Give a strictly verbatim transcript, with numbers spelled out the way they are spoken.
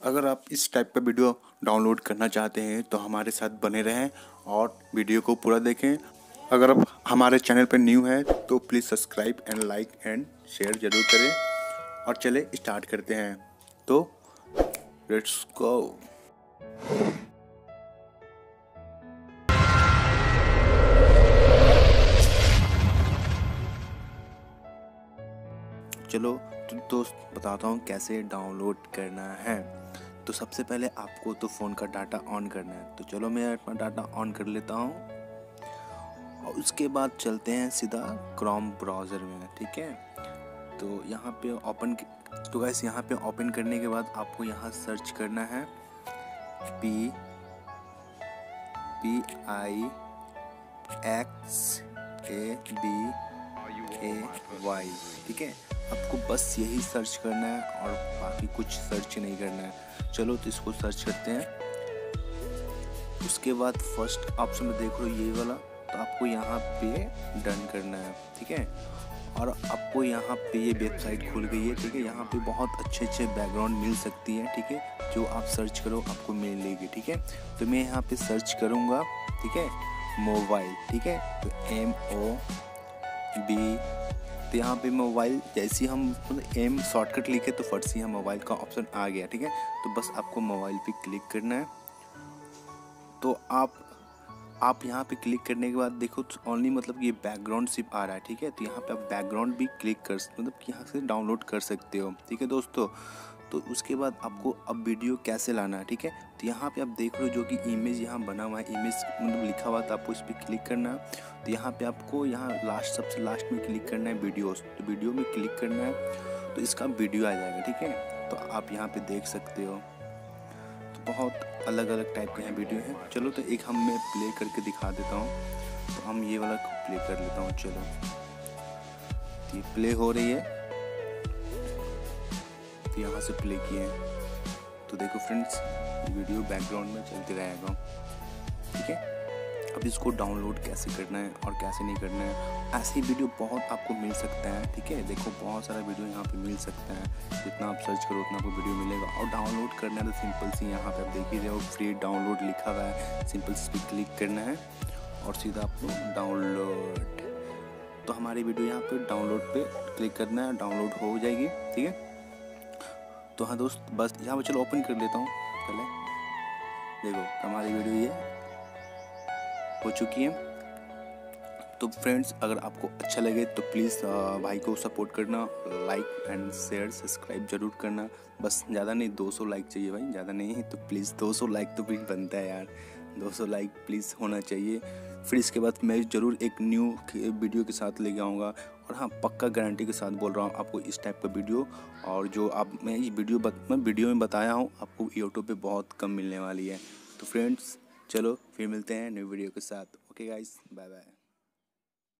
अगर आप इस टाइप का वीडियो डाउनलोड करना चाहते हैं तो हमारे साथ बने रहें और वीडियो को पूरा देखें। अगर आप हमारे चैनल पर न्यू हैं तो please subscribe and like and share ज़रूर करें। और चले स्टार्ट करते हैं, तो लेट्स गो। चलो तो दोस्त बताता हूँ कैसे डाउनलोड करना है। तो सबसे पहले आपको तो फ़ोन का डाटा ऑन करना है। तो चलो मैं अपना डाटा ऑन कर लेता हूँ और उसके बाद चलते हैं सीधा क्रोम ब्राउज़र में। ठीक है, तो यहाँ पे ओपन तो गाइस यहाँ पे ओपन करने के बाद आपको यहाँ सर्च करना है P P I X A B A Y. ठीक है, आपको बस यही सर्च करना है और बाकी कुछ सर्च नहीं करना है। चलो तो इसको सर्च करते हैं। उसके बाद फर्स्ट ऑप्शन में देख लो ये वाला, तो आपको यहाँ पे डन करना है। ठीक है, और आपको यहाँ पे ये वेबसाइट खुल गई है। ठीक है, यहाँ पे बहुत अच्छे अच्छे बैकग्राउंड मिल सकती है। ठीक है, जो आप सर्च करो आपको मिलेगी। ठीक है, तो मैं यहाँ पे सर्च करूँगा। ठीक है, मोबाइल। ठीक है, तो एम ओ बी, तो यहाँ पे मोबाइल जैसे हम मतलब एम शॉर्टकट लिखे तो फट से यहाँ मोबाइल का ऑप्शन आ गया। ठीक है, तो बस आपको मोबाइल पे क्लिक करना है। तो आप आप यहाँ पे क्लिक करने के बाद देखो तो ओनली मतलब ये बैकग्राउंड सिर्फ आ रहा है। ठीक है, तो यहाँ पे आप बैकग्राउंड भी क्लिक कर मतलब कि यहाँ से डाउनलोड कर सकते हो। ठीक है दोस्तों, तो उसके बाद आपको अब वीडियो कैसे लाना है। ठीक है, तो यहाँ पे आप देख लो जो कि इमेज यहाँ बना हुआ है, इमेज मतलब लिखा हुआ, तो आपको इस पर क्लिक करना है। तो यहाँ पे आपको यहाँ लास्ट सबसे लास्ट में क्लिक करना है वीडियोस, तो वीडियो में क्लिक करना है तो इसका वीडियो आ जाएगा। ठीक है, तो आप यहाँ पे देख सकते हो। तो बहुत अलग अलग टाइप के हैं वीडियो हैं। चलो तो एक हम मैं प्ले करके दिखा देता हूँ। तो हम ये वाला प्ले कर लेता हूँ। चलो ये प्ले हो रही है, तो यहाँ से प्ले किए। तो देखो फ्रेंड्स, वीडियो बैकग्राउंड में चलते रहेगा। ठीक है, अब इसको डाउनलोड कैसे करना है और कैसे नहीं करना है, ऐसी वीडियो बहुत आपको मिल सकता है। ठीक है, देखो बहुत सारा वीडियो यहाँ पे मिल सकता है, जितना आप सर्च करो उतना आपको वीडियो मिलेगा। और डाउनलोड करना है तो सिंपल सी यहाँ पे आप देख ही रहे हो फ्री डाउनलोड लिखा हुआ है, सिंपल इस पर क्लिक करना है और सीधा आपको डाउनलोड। तो हमारी वीडियो यहाँ पे डाउनलोड पे क्लिक करना है, डाउनलोड हो जाएगी। ठीक है, तो हाँ दोस्त, बस यहाँ पे चलो ओपन कर लेता हूँ पहले। देखो हमारी वीडियो ये हो चुकी है। तो फ्रेंड्स, अगर आपको अच्छा लगे तो प्लीज़ भाई को सपोर्ट करना, लाइक एंड शेयर सब्सक्राइब जरूर करना। बस ज़्यादा नहीं, दो सौ लाइक चाहिए भाई, ज़्यादा नहीं है तो प्लीज़ दो सौ लाइक तो भी बनता है यार, दो सौ लाइक प्लीज़ होना चाहिए। फिर इसके बाद मैं ज़रूर एक न्यू वीडियो के साथ लेके आऊँगा। और हाँ, पक्का गारंटी के साथ बोल रहा हूँ आपको इस टाइप का वीडियो, और जो आप मैं ये वीडियो बत, मैं वीडियो में बताया हूँ आपको यूट्यूब पे बहुत कम मिलने वाली है। तो फ्रेंड्स चलो फिर मिलते हैं न्यू वीडियो के साथ। Okay guys, bye bye.